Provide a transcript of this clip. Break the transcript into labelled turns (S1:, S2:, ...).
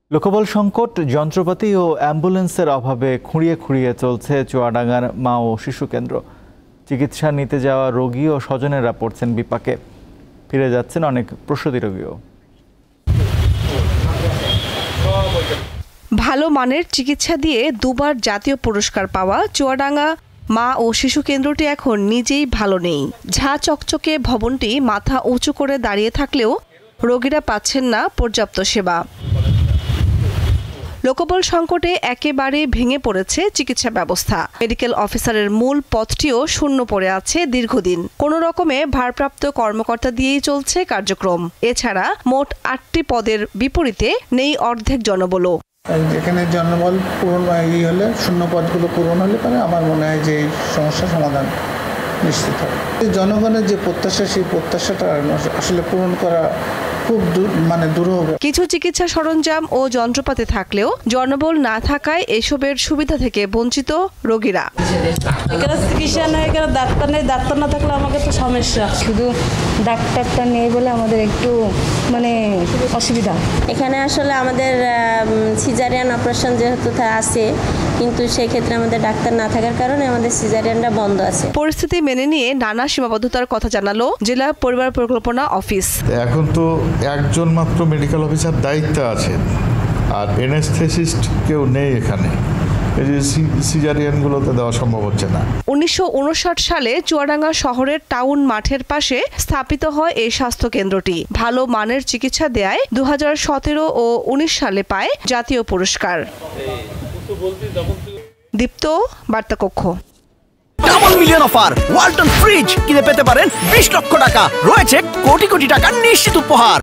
S1: লোকবল সংকট, যন্ত্রপাতি ও অ্যাম্বুলেন্সের অভাবে খুঁড়িয়ে খুঁড়িয়ে চলছে চুয়াডাঙ্গার মা ও শিশু কেন্দ্র। চিকিৎসা নিতে যাওয়া রোগী ও স্বজনেরা পড়ছেন বিপাকে। ফিরে যাচ্ছেন অনেক প্রসূতি রোগীও।
S2: ভালো মানের চিকিৎসা দিয়ে দুবার জাতীয় পুরস্কার পাওয়া চুয়াডাঙ্গা মা ও শিশু কেন্দ্রটি এখন নিজেই ভালো নেই। ঝাঁ চকচকে ভবনটি মাথা উঁচু করে দাঁড়িয়ে থাকলেও রোগীরা পাচ্ছেন না পর্যাপ্ত সেবা। লোকবল সংকটে একেবারে ভেঙে পড়েছে চিকিৎসা ব্যবস্থা। মেডিকেল অফিসারের মূল পদটিও শূন্য পড়ে আছে দীর্ঘদিন। কোনো রকমে ভারপ্রাপ্ত কর্মকর্তা দিয়েই চলছে কার্যক্রম। এছাড়া মোট ৮টি পদের বিপরীতে নেই অর্ধেক জনবলও।
S3: এখানে জনবল পূরণ হলে, শূন্য পদগুলো পূরণ হলে পরে আমার মনে হয় যে এই সমস্যার সমাধান নিশ্চিত হবে। জনগণের যে প্রত্যাশা, সেই প্রত্যাশাটা আসলে পূরণ করা খুব দুরূহ।
S2: কিছু চিকিৎসা সরঞ্জাম ও যন্ত্রপাতি থাকলেও জনবল না থাকায় এসবের সুবিধা থেকে বঞ্চিত রোগীরা।
S4: এখানে চিকিৎসা নেই, এখানে ডাক্তার নেই। ডাক্তার না থাকলে আমাকে তো সমস্যা।
S5: শুধু ডাক্তারটা নেই বলে আমাদের একটু অসুবিধা।
S6: এখানে আসলে আমাদের সিজারিয়ান অপারেশন যেহেতু আছে, কিন্তু সেক্ষেত্রে আমাদের ডাক্তার না থাকার কারণে আমাদের সিজারিয়ানটা বন্ধ আছে।
S2: পরিস্থিতি মেনে নিয়ে নানা সীমাবদ্ধতার কথা জানালো জেলা পরিবার পরিকল্পনা অফিস।
S7: এখন তো একজন মাত্র মেডিকেল অফিসার দায়িত্বে আছেন, আর এনেস্থেসিস্ট কেউ নেই এখানে। সিজারিয়ানগুলোতে দেওয়া সম্ভব হচ্ছে না।
S2: ১৯৫৯ সালে চুয়াডাঙ্গা শহরের টাউন মাঠের পাশে স্থাপিত হয় এই স্বাস্থ্য কেন্দ্রটি। ভালো মানের চিকিৎসা দেয়ায় ২০১৭ ও ১৯ সালে পায় জাতীয় পুরস্কার। দীপ্ত, বার্তা কক্ষ।
S8: Double million offer Walton fridge কিনে পেতে পারেন ২০ লক্ষ টাকা। রয়েছে কোটি কোটি টাকার নিশ্চিত উপহার।